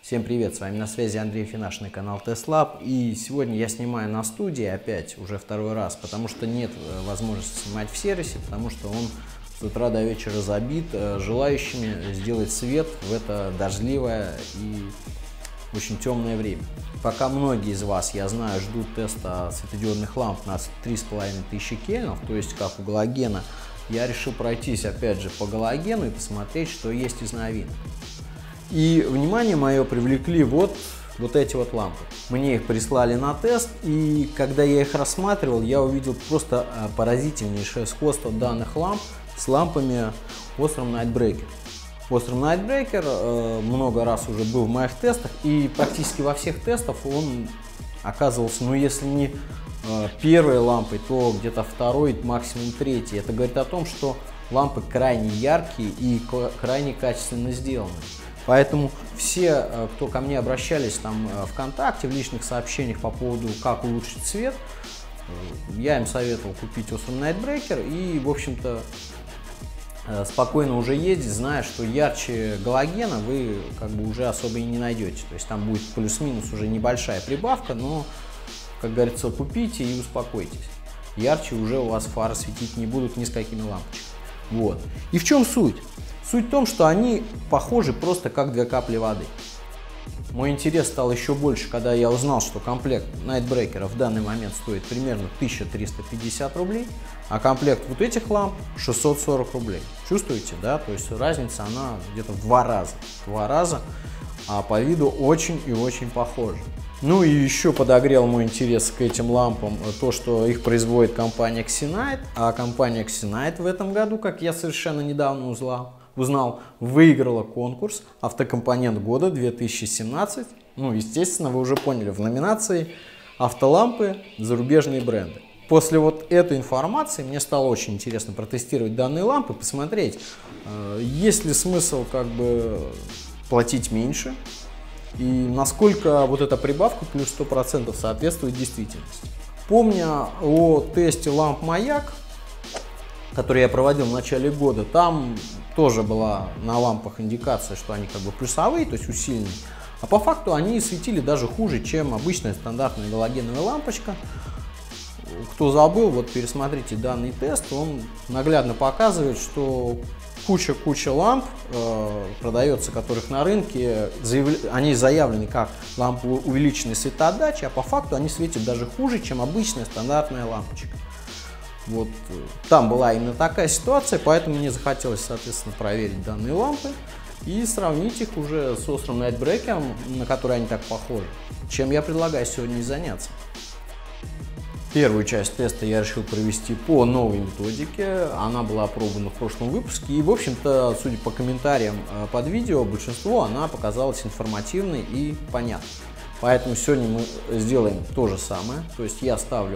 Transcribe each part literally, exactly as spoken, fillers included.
Всем привет, с вами на связи Андрей Финашный, канал TestLab, и сегодня я снимаю на студии опять, уже второй раз, потому что нет возможности снимать в сервисе, потому что он с утра до вечера забит желающими сделать свет в это дождливое и очень темное время. Пока многие из вас, я знаю, ждут теста светодиодных ламп на три с половиной тысячи кельвинов, то есть как у галогена, я решил пройтись опять же по галогену и посмотреть, что есть из новинок. И внимание мое привлекли вот, вот эти вот лампы. Мне их прислали на тест, и когда я их рассматривал, я увидел просто поразительнейшее сходство данных ламп с лампами Osram Nightbreaker. Osram Nightbreaker э, много раз уже был в моих тестах, и практически во всех тестах он оказывался, ну если не э, первой лампой, то где-то второй, максимум третьей. Это говорит о том, что лампы крайне яркие и крайне качественно сделаны. Поэтому все, кто ко мне обращались там ВКонтакте, в личных сообщениях по поводу, как улучшить цвет, я им советовал купить Osram Nightbreaker и, в общем-то, спокойно уже ездить, зная, что ярче галогена вы как бы уже особо и не найдете. То есть там будет плюс-минус уже небольшая прибавка, но, как говорится, купите и успокойтесь. Ярче уже у вас фары светить не будут ни с какими лампочками. Вот. И в чем суть? Суть в том, что они похожи просто как две капли воды. Мой интерес стал еще больше, когда я узнал, что комплект Nightbreaker в данный момент стоит примерно тысяча триста пятьдесят рублей, а комплект вот этих ламп шестьсот сорок рублей. Чувствуете, да? То есть разница она где-то в два раза. В два раза, а по виду очень и очень похожи. Ну и еще подогрел мой интерес к этим лампам то, что их производит компания Xenite, а компания Xenite в этом году, как я совершенно недавно узнал, узнал, выиграла конкурс «Автокомпонент года две тысячи семнадцать». Ну, естественно, вы уже поняли, в номинации «Автолампы. Зарубежные бренды». После вот этой информации мне стало очень интересно протестировать данные лампы, посмотреть, есть ли смысл как бы платить меньше и насколько вот эта прибавка плюс сто процентов соответствует действительности. Помня о тесте ламп «Маяк», который я проводил в начале года, там тоже была на лампах индикация, что они как бы плюсовые, то есть усиленные, а по факту они светили даже хуже, чем обычная стандартная галогеновая лампочка. Кто забыл, вот пересмотрите данный тест, он наглядно показывает, что куча-куча ламп э, продается, которых на рынке, заявля... они заявлены как лампы увеличенной светоотдачи, а по факту они светят даже хуже, чем обычная стандартная лампочка. Вот там была именно такая ситуация, поэтому мне захотелось, соответственно, проверить данные лампы и сравнить их уже с Osram Nightbreaker, на который они так похожи, чем я предлагаю сегодня и заняться. Первую часть теста я решил провести по новой методике, она была опробована в прошлом выпуске и, в общем-то, судя по комментариям под видео, большинству она показалась информативной и понятной. Поэтому сегодня мы сделаем то же самое, то есть я ставлю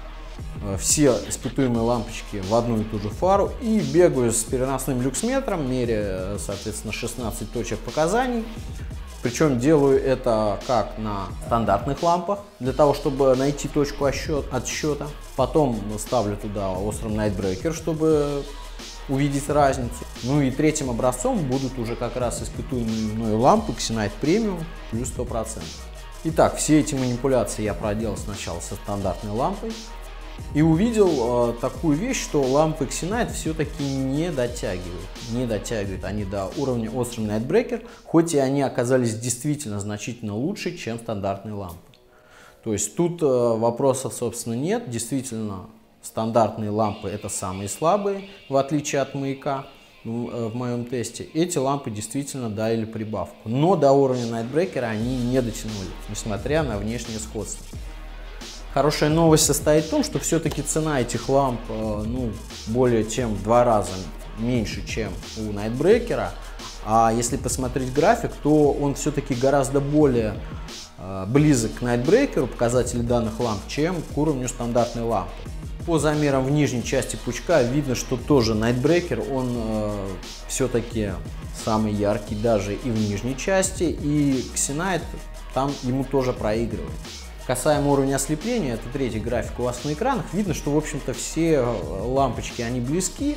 все испытуемые лампочки в одну и ту же фару и бегаю с переносным люксметром, меряя, соответственно, шестнадцать точек показаний. Причем делаю это как на стандартных лампах, для того, чтобы найти точку отсчета. Потом ставлю туда Osram Nightbreaker, чтобы увидеть разницу. Ну и третьим образцом будут уже как раз испытуемые мной лампы Xenite Premium плюс сто процентов. Итак, все эти манипуляции я проделал сначала со стандартной лампой. И увидел э, такую вещь, что лампы Xenite все-таки не дотягивают. Не дотягивают они до уровня Osram Nightbreaker, хоть и они оказались действительно значительно лучше, чем стандартные лампы. То есть тут э, вопросов, собственно, нет. Действительно, стандартные лампы это самые слабые, в отличие от Маяка в, э, в моем тесте. Эти лампы действительно дали прибавку. Но до уровня Nightbreaker они не дотянули, несмотря на внешнее сходство. Хорошая новость состоит в том, что все-таки цена этих ламп ну, более чем в два раза меньше, чем у Nightbreaker. А если посмотреть график, то он все-таки гораздо более э, близок к Nightbreaker, показатели данных ламп, чем к уровню стандартной лампы. По замерам в нижней части пучка видно, что тоже Nightbreaker, он э, все-таки самый яркий даже и в нижней части, и Xenite там ему тоже проигрывает. Касаемо уровня ослепления, это третий график у вас на экранах, видно, что, в общем-то, все лампочки, они близки,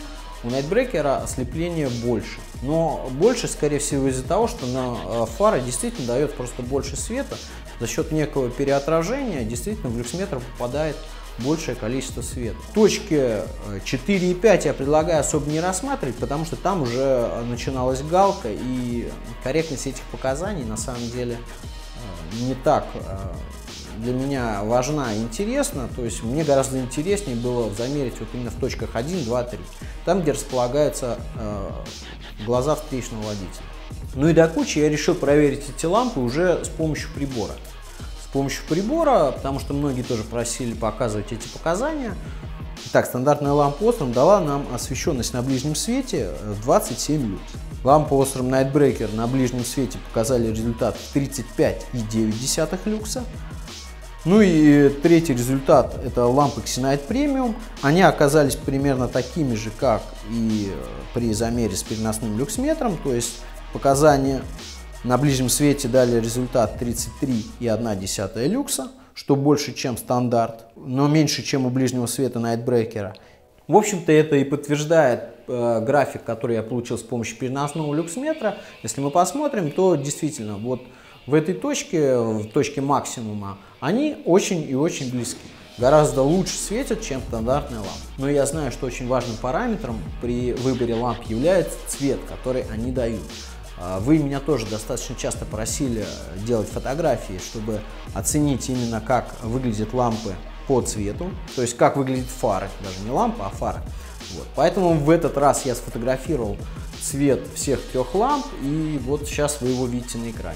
у Найтбрекера ослепление больше. Но больше, скорее всего, из-за того, что на фары действительно дает просто больше света. За счет некого переотражения действительно в люксметр попадает большее количество света. Точки четыре и пять я предлагаю особо не рассматривать, потому что там уже начиналась галка, и корректность этих показаний на самом деле не так для меня важна и интересна. То есть мне гораздо интереснее было замерить вот именно в точках один, два, три, там, где располагаются э, глаза встречного водителя. Ну и до кучи я решил проверить эти лампы уже с помощью прибора. С помощью прибора, потому что многие тоже просили показывать эти показания. Итак, стандартная лампа Osram дала нам освещенность на ближнем свете двадцать семь люкс. Лампа Osram Nightbreaker на ближнем свете показали результат тридцать пять и девять десятых люкса. Ну и третий результат — это лампы Xenite Premium. Они оказались примерно такими же, как и при замере с переносным люксметром, то есть показания на ближнем свете дали результат тридцать три и одна десятая люкса, что больше, чем стандарт, но меньше, чем у ближнего света Nightbreaker. В общем-то, это и подтверждает э, график, который я получил с помощью переносного люксметра. Если мы посмотрим, то действительно вот в этой точке, в точке максимума, они очень и очень близки. Гораздо лучше светят, чем стандартная лампа. Но я знаю, что очень важным параметром при выборе ламп является цвет, который они дают. Вы меня тоже достаточно часто просили делать фотографии, чтобы оценить именно, как выглядят лампы по цвету, то есть как выглядят фары, даже не лампа, а фары. Вот. Поэтому в этот раз я сфотографировал цвет всех трех ламп, и вот сейчас вы его видите на экране.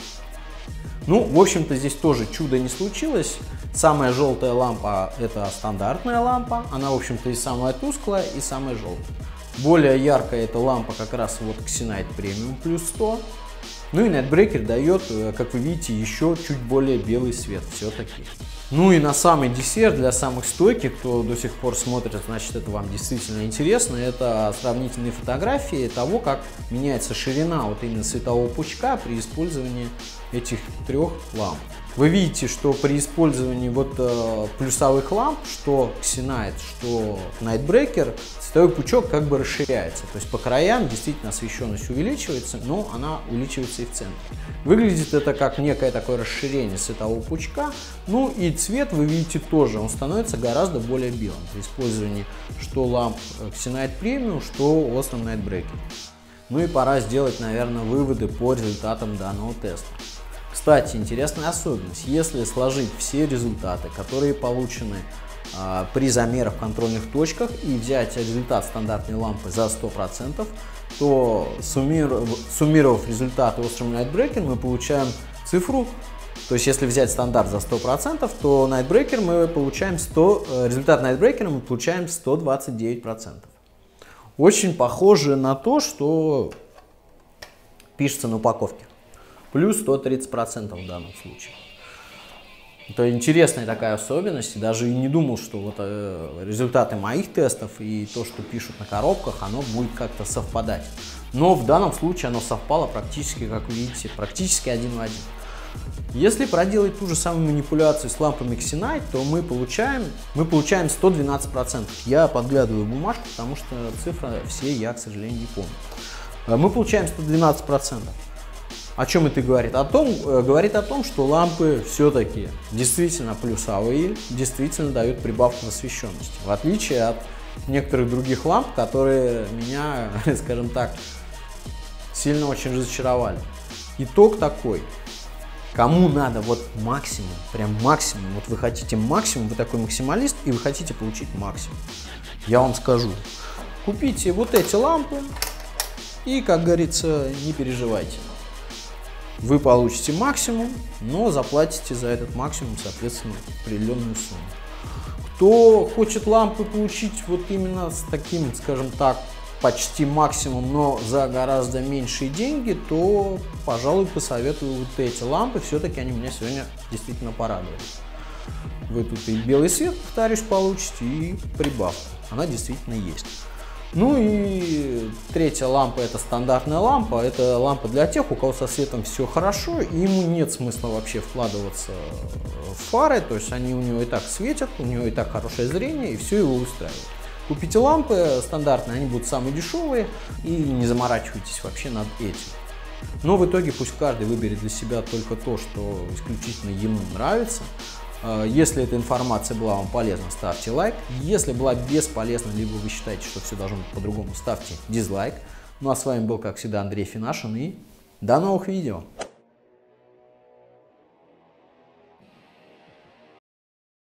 Ну, в общем-то, здесь тоже чудо не случилось. Самая желтая лампа — это стандартная лампа, она, в общем-то, и самая тусклая, и самая желтая. Более яркая эта лампа как раз вот Xenite Premium плюс сто. Ну и Nightbreaker дает, как вы видите, еще чуть более белый свет все-таки. Ну и на самый десерт для самых стойких, кто до сих пор смотрит, значит, это вам действительно интересно, это сравнительные фотографии того, как меняется ширина вот именно светового пучка при использовании этих трех ламп. Вы видите, что при использовании вот э, плюсовых ламп, что Xenite, что Nightbreaker, световой пучок как бы расширяется. То есть по краям действительно освещенность увеличивается, но она увеличивается и в центре. Выглядит это как некое такое расширение светового пучка. Ну и цвет вы видите тоже, он становится гораздо более белым при использовании что ламп Xenite Premium, что Osram Nightbreaker. Ну и пора сделать, наверное, выводы по результатам данного теста. Кстати, интересная особенность. Если сложить все результаты, которые получены э, при замерах в контрольных точках, и взять результат стандартной лампы за сто процентов, то суммиров, суммировав результаты Osram Nightbreaker, мы получаем цифру. То есть, если взять стандарт за сто процентов, то Nightbreaker мы получаем сто, э, результат Nightbreaker мы получаем сто двадцать девять процентов. Очень похоже на то, что пишется на упаковке. Плюс сто тридцать процентов в данном случае. Это интересная такая особенность. Даже и не думал, что вот э, результаты моих тестов и то, что пишут на коробках, оно будет как-то совпадать. Но в данном случае оно совпало практически, как вы видите, практически один в один. Если проделать ту же самую манипуляцию с лампами Xenite, то мы получаем, мы получаем сто двенадцать процентов. Я подглядываю бумажку, потому что цифры все я, к сожалению, не помню. Мы получаем сто двенадцать процентов. О чем это говорит? О том, говорит о том, что лампы все-таки действительно плюсовые, действительно дают прибавку в освещенности. В отличие от некоторых других ламп, которые меня, скажем так, сильно очень разочаровали. Итог такой. Кому надо вот максимум, прям максимум, вот вы хотите максимум, вы такой максималист, и вы хотите получить максимум, я вам скажу, купите вот эти лампы и, как говорится, не переживайте. Вы получите максимум, но заплатите за этот максимум, соответственно, определенную сумму. Кто хочет лампы получить вот именно с таким, скажем так, почти максимум, но за гораздо меньшие деньги, то, пожалуй, посоветую вот эти лампы. Все-таки они меня сегодня действительно порадовали. Вы тут и белый свет, повторюсь, получите, и прибавку. Она действительно есть. Ну и третья лампа — это стандартная лампа. Это лампа для тех, у кого со светом все хорошо, и ему нет смысла вообще вкладываться в фары. То есть они у него и так светят, у него и так хорошее зрение, и все его устраивает. Купите лампы стандартные, они будут самые дешевые, и не заморачивайтесь вообще над этим. Но в итоге пусть каждый выберет для себя только то, что исключительно ему нравится. Если эта информация была вам полезна, ставьте лайк. Если была бесполезна, либо вы считаете, что все должно быть по-другому, ставьте дизлайк. Ну а с вами был, как всегда, Андрей Финашин, и до новых видео!